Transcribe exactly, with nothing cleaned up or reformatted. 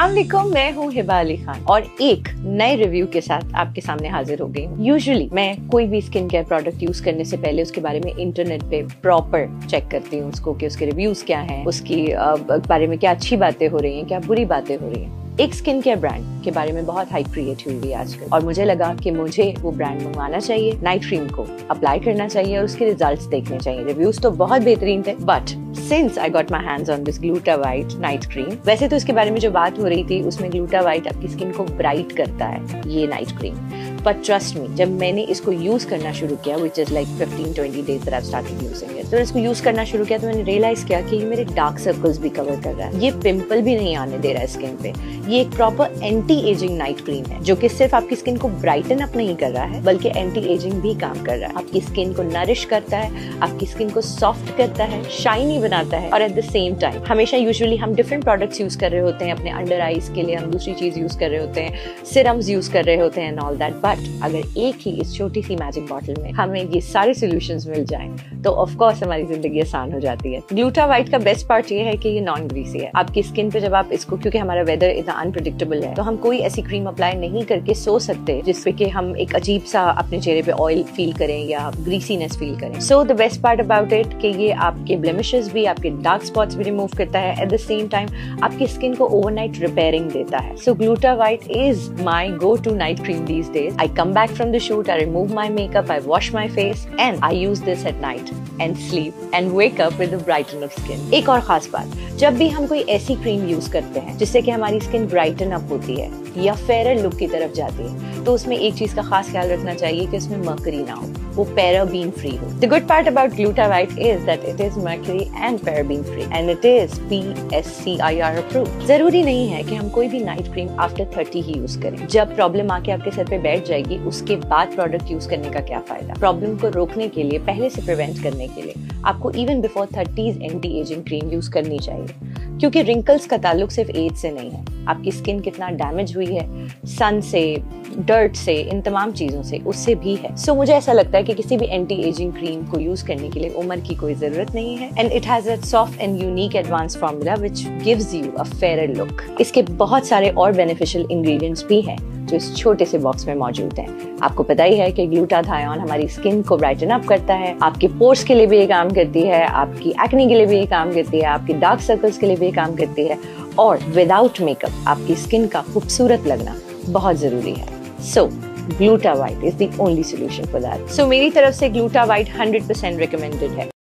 अस्सलाम वालेकुम, मैं हूँ हिबा अली खान और एक नए रिव्यू के साथ आपके सामने हाजिर हो गई हूँ। यूजुअली मैं कोई भी स्किन केयर प्रोडक्ट यूज करने से पहले उसके बारे में इंटरनेट पे प्रॉपर चेक करती हूँ उसको कि उसके रिव्यूज क्या हैं, उसकी बारे में क्या अच्छी बातें हो रही हैं, क्या बुरी बातें हो रही हैं। एक स्किन केयर ब्रांड के बारे में बहुत हाइप क्रिएट हुई है आजकल और मुझे लगा कि मुझे वो ब्रांड मंगवाना चाहिए, नाइट क्रीम को अप्लाई करना चाहिए और उसके रिजल्ट्स देखने चाहिए। रिव्यूज तो बहुत बेहतरीन थे, but since I got my hands on this Glutawhite night cream, वैसे तो इसके बारे में जो बात हो रही थी उसमें ग्लूटावाइट आपकी स्किन को ब्राइट करता है ये night cream, but trust me, जब मैंने इसको यूज करना शुरू किया, which is like fifteen twenty days that I started using it, तो इसको यूज करना शुरू किया तो मैंने रियलाइज किया कि ये मेरे डार्क सर्कल्स भी कवर कर रहा है, ये पिंपल भी नहीं आने दे रहा है स्किन पे। ये एक proper anti ageing night cream है जो कि सिर्फ आपकी स्किन को ब्राइटन अप नहीं कर रहा है बल्कि एंटी एजिंग भी काम कर रहा है। आपकी स्किन को नरिश करता है, आपकी स्किन को सॉफ्ट करता है, शाइनी बनाता है और एट द सेम टाइम हमेशा यूजुअली हम डिफरेंट प्रोडक्ट्स यूज कर रहे होते हैं अपने अंडर आईज के लिए, हम दूसरी चीज यूज कर रहे होते हैं, सिरम्स यूज कर रहे होते हैं एंड ऑल दैट, बट अगर एक ही इस छोटी सी मैजिक बॉटल में हमें ये सारे सॉल्यूशंस मिल जाएं तो ऑफ कोर्स हमारी जिंदगी आसान हो जाती है। ग्लूटावाइट का बेस्ट पार्ट ये है कि ये नॉन ग्रीसी है। आपकी स्किन पे जब आप इसको, क्योंकि हमारा वेदर इतना अनप्रेडिक्टेबल है, तो हम कोई ऐसी क्रीम अप्लाई नहीं करके सो सकते जिससे कि हम एक अजीब सा अपने चेहरे पे ऑयल फील करें या ग्रीसीनेस फील करें। So the best part about it कि ये आपके ब्लेमिशेस भी, आपके डार्क स्पॉट्स भी रिमूव करता है, एट द सेम टाइम आपकी स्किन को ओवरनाइट रिपेयरिंग देता है। So Glutawhite is my go to night cream these days. I come back from the shoot, I remove my makeup, I wash my face and I use this at night and sleep and wake up with a brighten of skin. एक और खास बात, जब भी हम कोई ऐसी cream use करते हैं जिससे कि हमारी स्किन ब्राइटन अप होती है या फेयर लुक की तरफ जाती है, तो उसमें एक चीज का खास ख्याल रखना चाहिए कि उसमें मर्करी ना हो, वो पैराबीन फ्री हो। The good part about Glutawhite is that it is mercury and paraben free and it is P S C I R approved. जरूरी नहीं है कि हम कोई भी नाइट क्रीम आफ्टर थर्टी ही यूज करें। जब प्रॉब्लम आके आपके सर पे बैठ जाएगी उसके बाद प्रोडक्ट यूज करने का क्या फायदा। प्रॉब्लम को रोकने के लिए, पहले से प्रिवेंट करने के लिए आपको even before thirties anti ageing cream use करनी चाहिए, क्योंकि रिंकल्स का ताल्लुक सिर्फ एज से नहीं है, आपकी स्किन कितना डैमेज हुई है सन से, डर्ट से, इन तमाम चीजों से, उससे भी है। सो so, मुझे ऐसा लगता है कि किसी भी एंटी एजिंग क्रीम को यूज करने के लिए उम्र की कोई जरूरत नहीं है and it has a soft and unique advance formula which gives you a fair look. इसके बहुत सारे और बेनिफिशियल इंग्रेडिएंट्स भी हैं जो इस छोटे से बॉक्स में मौजूद हैं। आपको पता ही है कि ग्लूटाथायोन हमारी स्किन को ब्राइटन अप करता है, आपके पोर्स के लिए भी ये काम करती है, आपकी एक्ने के लिए भी ये काम करती है, आपकी डार्क सर्कल्स के लिए भी ये काम करती है और विदाउट मेकअप आपकी स्किन का खूबसूरत लगना बहुत जरूरी है। So Glutawhite is the only solution for that. So मेरी तरफ से ग्लूटावाइट हंड्रेड परसेंट रिकमेंडेड है।